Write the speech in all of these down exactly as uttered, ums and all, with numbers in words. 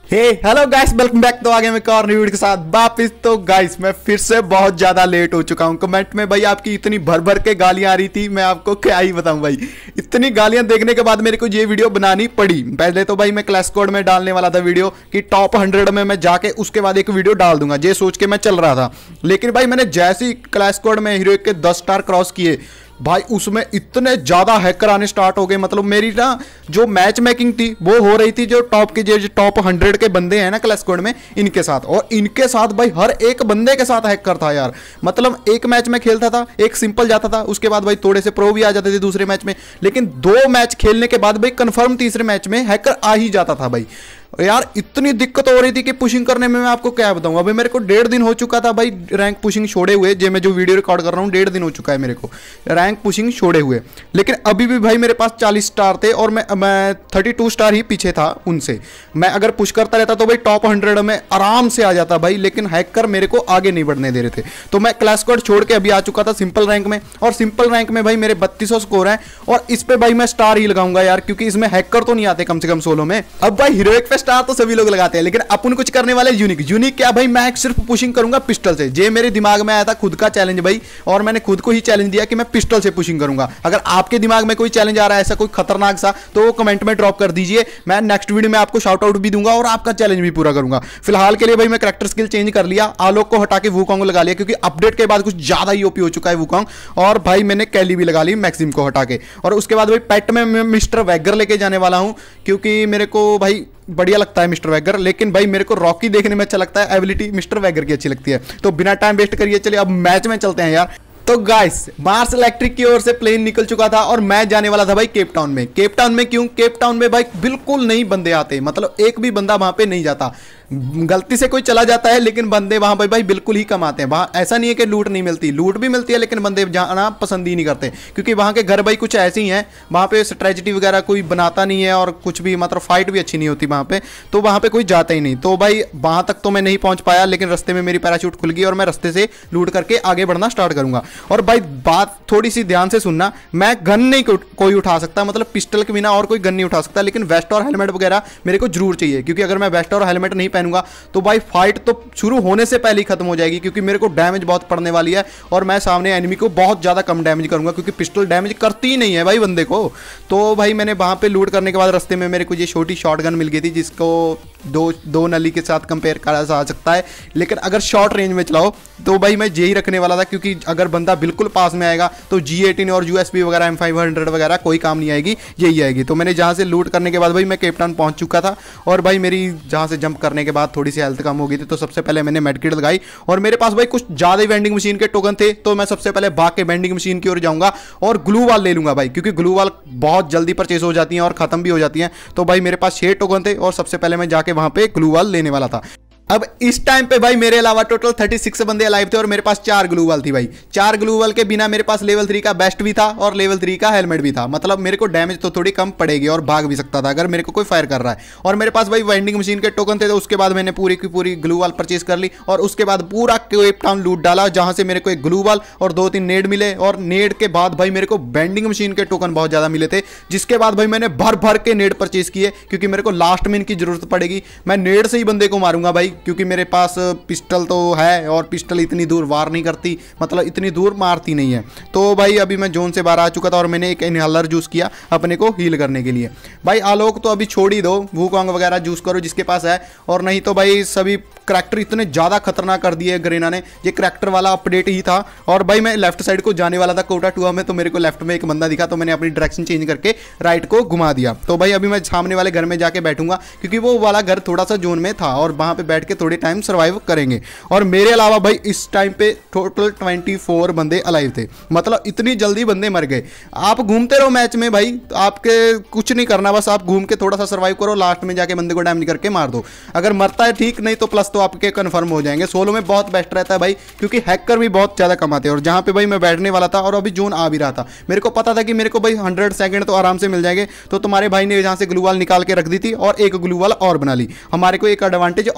हे hello guys, welcome back. तो आगे मैं एक और न्यू वीडियो के साथ वापिस। तो गाइस मैं फिर से बहुत ज्यादा लेट हो चुका हूं। कमेंट में भाई आपकी इतनी भर भर के गालियां आ रही थी, मैं आपको क्या ही बताऊं भाई। इतनी गालियां देखने के बाद मेरे को ये वीडियो बनानी पड़ी। पहले तो भाई मैं क्लैश स्क्वाड में डालने वाला था वीडियो कि टॉप हंड्रेड में मैं जाके उसके बाद एक वीडियो डाल दूंगा, ये सोच के मैं चल रहा था। लेकिन भाई मैंने जैसे ही क्लैश स्क्वाड में हीरोइक के दस स्टार क्रॉस किए भाई, उसमें इतने ज्यादा हैकर आने स्टार्ट हो गए। मतलब मेरी ना जो मैच मेकिंग थी वो हो रही थी जो टॉप के जो टॉप हंड्रेड के बंदे हैं ना क्लैश स्क्वाड में, इनके साथ। और इनके साथ भाई हर एक बंदे के साथ हैकर था यार। मतलब एक मैच में खेलता था, एक सिंपल जाता था, उसके बाद भाई थोड़े से प्रो भी आ जाते थे दूसरे मैच में। लेकिन दो मैच खेलने के बाद भाई कंफर्म तीसरे मैच में हैकर आ ही जाता था भाई। यार इतनी दिक्कत हो रही थी कि पुशिंग करने में मैं आपको क्या बताऊं। अभी मेरे को डेढ़ दिन हो चुका था भाई रैंक पुशिंग छोड़े हुए। जो मैं जो वीडियो रिकॉर्ड कर रहा हूं डेढ़ दिन हो चुका है मेरे को रैंक पुशिंग छोड़े हुए। लेकिन अभी भी भाई मेरे पास चालीस स्टार थे और मैं मैं बत्तीस स्टार ही पीछे था उनसे। मैं अगर पुश करता रहता तो भाई टॉप हंड्रेड में आराम से आ जाता भाई। लेकिन हैकर मेरे को आगे नहीं बढ़ने दे रहे थे। तो मैं क्लैश स्क्वाड छोड़ के अभी आ चुका था सिंपल रैंक में। और सिंपल रैंक में भाई मेरे बत्तीस सौ स्कोर है। और इस पे भाई मैं स्टार ही लगाऊंगा यार, क्योंकि इसमें हैकर तो नहीं आते कम से कम सोलो में। अब भाई हीरोइक पे स्टार तो सभी लोग लगाते हैं, लेकिन अपन कुछ करने वाले यूनिक यूनिक क्या भाई, मैं सिर्फ पुशिंग करूंगा पिस्टल से। जे मेरे दिमाग में आया था खुद का चैलेंज भाई, और मैंने खुद को ही चैलेंज दिया कि मैं पिस्टल से पुशिंग करूंगा। अगर आपके दिमाग में कोई चैलेंज आ रहा है ऐसा कोई खतरनाक सा, तो वो कमेंट में ड्रॉप कर दीजिए। मैं नेक्स्ट वीडियो में आपको शाउट आउट भी दूंगा और आपका चैलेंज भी पूरा करूंगा। फिलहाल के लिए भाई मैं कैरेक्टर स्किल चेंज कर लिया, आलोक को हटा के वुकोंग लगा लिया, क्योंकि अपडेट के बाद कुछ ज्यादा ही ओपी हो चुका है वुकोंग। और भाई मैंने कैली भी लगा ली मैक्सिम को हटा के। और उसके बाद भाई पेट में मैं मिस्टर वैगर लेके जाने वाला हूं, क्योंकि मेरे को भाई बढ़िया लगता है मिस्टर वैगर। लेकिन भाई मेरे को रॉकी देखने में अच्छा लगता है, एबिलिटी मिस्टर वैगर की अच्छी लगती है। तो बिना टाइम वेस्ट करिए चलिए अब मैच में चलते हैं यार। तो गाइस मार्स इलेक्ट्रिक की ओर से प्लेन निकल चुका था और मैं जाने वाला था भाई केप टाउन में। केप टाउन में क्यों? केप टाउन में भाई बिल्कुल नहीं बंदे आते, मतलब एक भी बंदा वहां पे नहीं जाता। गलती से कोई चला जाता है लेकिन बंदे वहां पर भाई बिल्कुल ही कम आते हैं। वहां ऐसा नहीं है कि लूट नहीं मिलती, लूट भी मिलती है, लेकिन बंदे जाना पसंद ही नहीं करते, क्योंकि वहां के घर भाई कुछ ऐसे ही हैं। वहां पे स्ट्रेटजी वगैरह कोई बनाता नहीं है और कुछ भी मतलब फाइट भी अच्छी नहीं होती वहां पे, तो वहां पे कोई जाता ही नहीं। तो भाई वहां तक तो मैं नहीं पहुंच पाया, लेकिन रास्ते में मेरी पैराशूट खुल गई और मैं रास्ते से लूट करके आगे बढ़ना स्टार्ट करूंगा। और भाई बात थोड़ी सी ध्यान से सुनना, मैं गन नहीं कोई उठा सकता, मतलब पिस्टल के बिना और कोई गन नहीं उठा सकता। लेकिन वेस्ट और हेलमेट वगैरह मेरे को जरूर चाहिए, क्योंकि अगर मैं वेस्ट और हेलमेट नहीं पहनूंगा तो भाई फाइट तो शुरू होने से पहले ही खत्म हो जाएगी, क्योंकि मेरे को डैमेज बहुत पड़ने वाली है और मैं सामने एनिमी को बहुत ज्यादा कम डैमेज करूंगा, क्योंकि पिस्टल डैमेज करती ही नहीं है भाई बंदे को। तो भाई मैंने वहां पे लूट करने के बाद रास्ते में मेरे को ये छोटी शॉटगन मिल गई थी, जिसको दो दो नली के साथ कंपेयर करा जा सकता है। लेकिन अगर शॉर्ट रेंज में चलाओ तो भाई मैं यही रखने वाला था, क्योंकि अगर बंदा बिल्कुल पास में आएगा तो जी एटीन और यूएसपी वगैरह एम फाइव हंड्रेड वगैरह कोई काम नहीं आएगी, यही आएगी। तो मैंने जहाँ से लूट करने के बाद भाई मैं केप टाउन पहुंच चुका था। और भाई मेरी जहाँ से जंप करने के बाद थोड़ी सी हेल्थ कम हो गई थी, तो सबसे पहले मैंने मेडकिट लगाई। और मेरे पास भाई कुछ ज़्यादा ही वेंडिंग मशीन के टोकन थे, तो मैं सबसे पहले भाग के वेंडिंग मशीन की ओर जाऊँगा और ग्लू वाल ले लूँगा भाई, क्योंकि ग्लू वाल बहुत जल्दी परचेज हो जाती हैं और ख़त्म भी हो जाती हैं। तो भाई मेरे पास छः टोकन थे और सबसे पहले मैं जाके वहाँ पे ग्लू वाल लेने वाला था। अब इस टाइम पे भाई मेरे अलावा टोटल छत्तीस बंदे अलाइव थे और मेरे पास चार ग्लू वाल थी भाई। चार ग्लू वाल के बिना मेरे पास लेवल थ्री का बेस्ट भी था और लेवल थ्री का हेलमेट भी था। मतलब मेरे को डैमेज तो थोड़ी कम पड़ेगी और भाग भी सकता था अगर मेरे को कोई फायर कर रहा है। और मेरे पास भाई वेंडिंग मशीन के टोकन थे, तो उसके बाद मैंने पूरी की पूरी ग्लू वाल परचेज कर ली और उसके बाद पूरा केप टाउन लूट डाला, जहां से मेरे को एक ग्लू वाल और दो तीन नेड मिले। और नेड के बाद भाई मेरे को वेंडिंग मशीन के टोकन बहुत ज्यादा मिले थे, जिसके बाद भाई मैंने भर भर के नेड परचेज किए, क्योंकि मेरे को लास्ट में इनकी जरूरत पड़ेगी। मैं नेड से ही बंदे को मारूंगा भाई, क्योंकि मेरे पास पिस्टल तो है और पिस्टल इतनी दूर वार नहीं करती, मतलब इतनी दूर मारती नहीं है। तो भाई अभी मैं जोन से बाहर आ चुका था और मैंने एक इनहेलर जूस किया अपने को हील करने के लिए। भाई आलोक तो अभी छोड़ ही दो, वुकोंग वगैरह जूस करो जिसके पास है, और नहीं तो भाई सभी करैक्टर इतने ज़्यादा खतरनाक कर दिए गरीना ने। ये करैक्टर वाला अपडेट ही था। और भाई मैं लेफ्ट साइड को जाने वाला था कोटा टूआ में, तो मेरे को लेफ्ट में एक बंदा दिखा, तो मैंने अपनी डायरेक्शन चेंज करके राइट को घुमा दिया। तो भाई अभी मैं सामने वाले घर में जाके बैठूंगा, क्योंकि वो वाला घर थोड़ा सा जोन में था और वहाँ पे बैठ के थोड़े टाइम सर्वाइव करेंगे। और मेरे अलावा भाई इस टाइम पे टोटल चौबीस बंदे अलाइव थे, मतलब इतनी जल्दी बंदे मर गए। आप घूमते रहो मैच में भाई, तो आपके कुछ नहीं करना, बस आप घूम के थोड़ा सा सर्वाइव करो, लास्ट में जाके बंदे को डैमेज करके मार दो। अगर मरता है ठीक, नहीं तो प्लस तो आपके कन्फर्म हो जाएंगे। सोलो में बहुत बेस्ट रहता है भाई, क्योंकि हैकर भी बहुत ज़्यादा कमाते हैं। और जहाँ पे भाई मैं बैठने वाला था और अभी जोन आ भी रहा था, मेरे को पता था कि मेरे को भाई हंड्रेड सेकंड तो आराम से मिल जाएंगे। तो तुम्हारे भाई ने जहाँ से ग्लू वाल निकाल के रख दी थी और एक ग्लू वाल और बना ली, हमारे को एक एडवांटेज और मिल गई।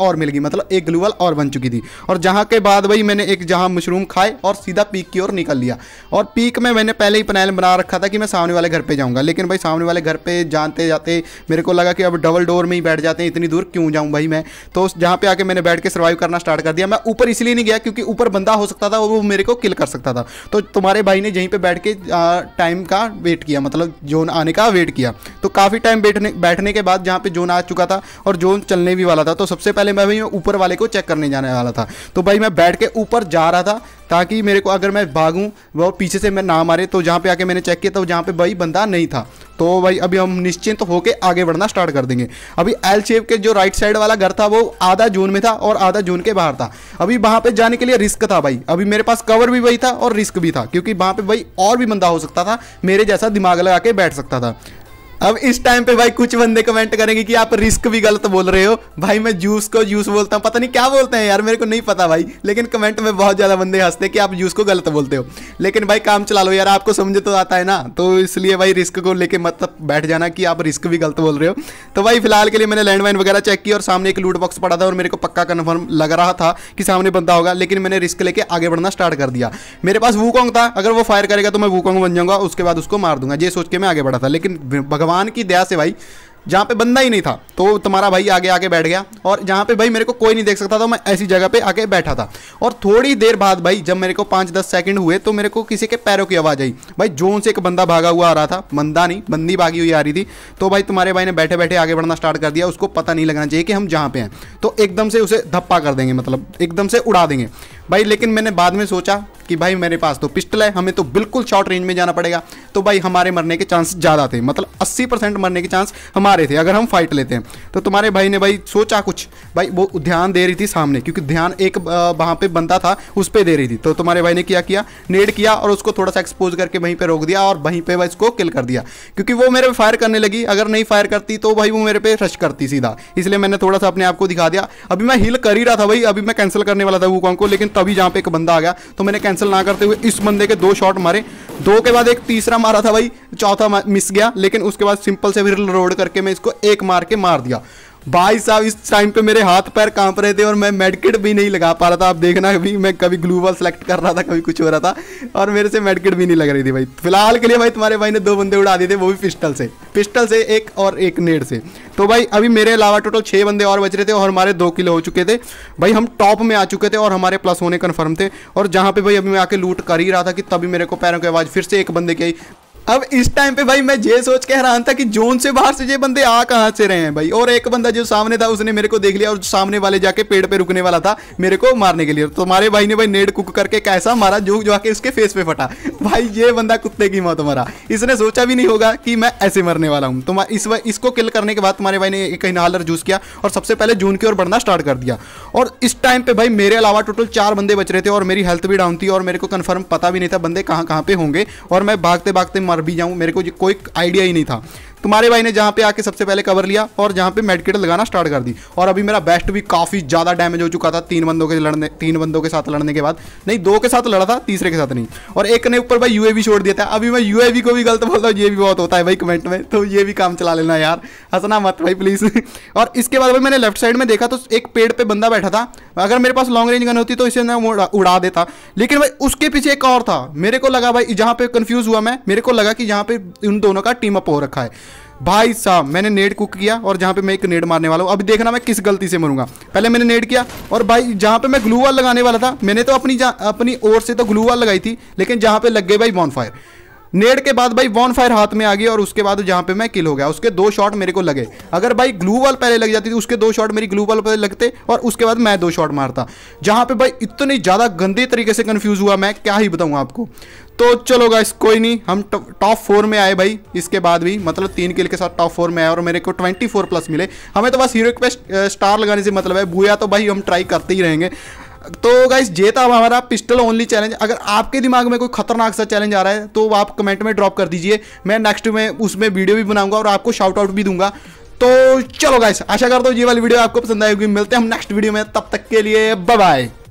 मतलब एक ग्लू वॉल और बन चुकी थी। और जहाँ के बाद भाई मैंने एक जहाँ मशरूम खाए और सीधा पीक की ओर निकल लिया। और पीक में मैंने पहले ही प्लान बना रखा था कि मैं सामने वाले घर पे जाऊँगा, लेकिन भाई सामने वाले घर पे जानते जाते मेरे को लगा कि अब डबल डोर में ही बैठ जाते हैं, इतनी दूर क्यों जाऊँ भाई मैं। तो जहाँ पे आके मैंने बैठ के सर्वाइव करना स्टार्ट कर दिया। मैं ऊपर इसलिए नहीं गया क्योंकि ऊपर बंदा हो सकता था, वो मेरे को किल कर सकता था। तो तुम्हारे भाई ने यहीं पे बैठ के टाइम का वेट किया, मतलब जोन आने का वेट किया। तो काफ़ी टाइम बैठने बैठने के बाद जहाँ पे जोन आ चुका था और जोन चलने भी वाला था, तो सबसे पहले मैं भाई ऊपर वाले को चेक करने जाने वाला था। तो भाई मैं बैठ के ऊपर जा रहा था ताकि मेरे को अगर मैं भागूं वो पीछे से मैं ना मारे। तो जहाँ पे आके मैंने चेक किया तो जहाँ पे भाई बंदा नहीं था। तो भाई अभी हम निश्चिंत तो होके आगे बढ़ना स्टार्ट कर देंगे। अभी एल शेप के जो राइट साइड वाला घर था वो आधा जोन में था और आधा जोन के बाहर था। अभी वहाँ पे जाने के लिए रिस्क था भाई, अभी मेरे पास कवर भी वही था और रिस्क भी था, क्योंकि वहाँ पे भाई और भी बंदा हो सकता था, मेरे जैसा दिमाग लगा के बैठ सकता था। अब इस टाइम पे भाई कुछ बंदे कमेंट करेंगे कि आप रिस्क भी गलत बोल रहे हो। भाई मैं जूस को जूस बोलता हूँ, पता नहीं क्या बोलते हैं यार, मेरे को नहीं पता भाई, लेकिन कमेंट में बहुत ज़्यादा बंदे हंसते हैं कि आप जूस को गलत बोलते हो। लेकिन भाई काम चला लो यार, आपको समझ तो आता है ना, तो इसलिए भाई रिस्क को लेके मत बैठ जाना कि आप रिस्क भी गलत बोल रहे हो। तो भाई फिलहाल के लिए मैंने लैंड वाइन वगैरह चेक किया और सामने एक लूट बॉक्स पड़ा था और मेरे को पक्का कन्फर्म लग रहा था कि सामने बंदा होगा, लेकिन मैंने रिस्क लेके आगे बढ़ना स्टार्ट कर दिया। मेरे पास वूकोंग था, अगर वो फायर करेगा तो मैं वूकोंग बन जाऊंगा, उसके बाद उसको मार दूंगा, ये सोच के मैं आगे बढ़ा था। लेकिन भगवान की दया से भाई जहाँ पे बंदा ही नहीं था तो तुम्हारा भाई आगे आके बैठ गया, और जहाँ पे भाई मेरे को कोई नहीं देख सकता था मैं ऐसी जगह पे आके बैठा था। और थोड़ी देर बाद भाई जब मेरे को पाँच दस सेकंड हुए तो मेरे को किसी के पैरों की आवाज़ आई। भाई जोन से एक बंदा भागा हुआ आ रहा था, बंदा नहीं बंदी भागी हुई आ रही थी। तो भाई तुम्हारे भाई ने बैठे बैठे आगे बढ़ना स्टार्ट कर दिया, उसको पता नहीं लगना चाहिए कि हम जहाँ पे हैं, तो एकदम से उसे धप्पा कर देंगे, मतलब एकदम से उड़ा देंगे भाई। लेकिन मैंने बाद में सोचा कि भाई मेरे पास तो पिस्टल है, हमें तो बिल्कुल शॉर्ट रेंज में जाना पड़ेगा। तो भाई हमारे मरने के चांस ज़्यादा थे, मतलब अस्सी परसेंट मरने के चांस हमारे थे अगर हम फाइट लेते हैं। तो तुम्हारे भाई ने भाई सोचा कुछ, भाई वो ध्यान दे रही थी सामने, क्योंकि ध्यान एक वहाँ पे बंदा था उस पर दे रही थी। तो तुम्हारे भाई ने क्या किया, नेड किया और उसको थोड़ा सा एक्सपोज करके वहीं पे रोक दिया और वहीं पे भाई इसको किल कर दिया, क्योंकि वो मेरे पे फायर करने लगी। अगर नहीं फायर करती तो भाई वो मेरे पे रश करती सीधा, इसलिए मैंने थोड़ा सा अपने आप को दिखा दिया। अभी मैं हिल कर ही रहा था भाई, अभी मैं कैंसिल करने वाला था वूकोंग को, लेकिन तभी जहाँ पे एक बंदा आ गया तो मैंने कैंसिल ना करते हुए इस बंदे के दो शॉट मारे, दो के बाद एक तीसरा मारा था भाई, चौथा मिस गया, लेकिन उसके बाद सिंपल से फिर रोड करके मैं इसको एक मार के मार दिया। भाई साहब इस टाइम पे मेरे हाथ पैर कांप रहे थे और मैं मेडकिट भी नहीं लगा पा रहा था। आप देखना अभी मैं कभी ग्लू वॉल सेलेक्ट कर रहा था, कभी कुछ हो रहा था, और मेरे से मेडकिट भी नहीं लग रही थी भाई। फिलहाल के लिए भाई तुम्हारे भाई ने दो बंदे उड़ा दिए थे, वो भी पिस्टल से पिस्टल से एक और एक नेड से। तो भाई अभी मेरे अलावा टोटल छः बंदे और बच रहे थे और हमारे दो किलो हो चुके थे भाई, हम टॉप में आ चुके थे और हमारे प्लस होने कन्फर्म थे। और जहाँ पे भाई अभी मैं आके लूट कर ही रहा था कि तभी मेरे को पैरों की आवाज़ फिर से एक बंदे की आई। अब इस टाइम पे भाई मैं ये सोच के हैरान था कि जोन से बाहर से ये बंदे आ कहाँ से रहे हैं भाई। और एक बंदा जो सामने था उसने मेरे को देख लिया और सामने वाले जाके पेड़ पे रुकने वाला था मेरे को मारने के लिए। तो तुम्हारे भाई ने भाई नेड कुक करके कैसा मारा जो जो आके उसके फेस पे फटा। भाई ये बंदा कुत्ते की मौत मरा, इसने सोचा भी नहीं होगा कि मैं ऐसे मरने वाला हूँ। तो इस इसको किल करने के बाद तुम्हारे भाई ने एक इनहालर जूस किया और सबसे पहले जोन की ओर बढ़ना स्टार्ट कर दिया। और इस टाइम पे भाई मेरे अलावा टोटल चार बंदे बच रहे थे और मेरी हेल्थ भी डाउन थी और मेरे को कन्फर्म पता भी नहीं था बंदे कहाँ कहाँ पे होंगे और मैं भागते भागते मर भी जाऊँ, मेरे को कोई आइडिया ही नहीं था। तुम्हारे भाई ने जहाँ पे आके सबसे पहले कवर लिया और जहाँ पे मेडकिट लगाना स्टार्ट कर दी। और अभी मेरा बेस्ट भी काफ़ी ज़्यादा डैमेज हो चुका था तीन बंदों के लड़ने तीन बंदों के साथ लड़ने के बाद, नहीं दो के साथ लड़ा था, तीसरे के साथ नहीं। और एक ने ऊपर भाई यूएवी छोड़ दिया था। अभी मैं यूएवी को भी गलत बोलता हूँ, ये भी बहुत होता है भाई कमेंट में, तो ये भी काम चला लेना यार, हंसना मत भाई प्लीज़। और इसके बाद भाई मैंने लेफ्ट साइड में देखा तो एक पेड़ पर बंदा बैठा था, अगर मेरे पास लॉन्ग रेंज गन होती तो इसे ना उड़ा देता, लेकिन भाई उसके पीछे एक और था। मेरे को लगा भाई जहाँ पे कंफ्यूज हुआ मैं, मेरे को लगा कि यहाँ पे उन दोनों का टीम अप हो रखा है। भाई साहब मैंने नेड कुक किया और जहाँ पे मैं एक नेड मारने वाला हूँ, अभी देखना मैं किस गलती से मरूंगा। पहले मैंने नेड किया और भाई जहाँ पे मैं ग्लू वॉल लगाने वाला था, मैंने तो अपनी अपनी ओर से तो ग्लू वॉल लगाई थी, लेकिन जहाँ पे लग गई भाई बॉनफायर। नेड के बाद भाई बॉनफायर हाथ में आ गई और उसके बाद जहाँ पे मैं किल हो गया, उसके दो शॉट मेरे को लगे। अगर भाई ग्लू वॉल पहले लग जाती थी, उसके दो शॉट मेरी ग्लू वॉल पर लगते और उसके बाद मैं दो शॉट मारता। जहाँ पे भाई इतनी ज़्यादा गंदे तरीके से कंफ्यूज हुआ मैं, क्या ही बताऊँ आपको। तो चलो गाइस कोई नहीं, हम टॉप फोर में आए भाई, इसके बाद भी मतलब तीन किल के साथ टॉप फोर में आए और मेरे को ट्वेंटी फोर प्लस मिले। हमें तो बस हीरो पे स्टार लगाने से मतलब है, बुया तो भाई हम ट्राई करते ही रहेंगे। तो गाइस ये था हमारा पिस्टल ओनली चैलेंज। अगर आपके दिमाग में कोई खतरनाक सा चैलेंज आ रहा है तो आप कमेंट में ड्रॉप कर दीजिए, मैं नेक्स्ट में उसमें वीडियो भी बनाऊंगा और आपको शाउट आउट भी दूंगा। तो चलो गाइस आशा करता हूँ ये वाली वीडियो आपको पसंद आएगी। मिलते हैं हम नेक्स्ट वीडियो में, तब तक के लिए बाय बाय।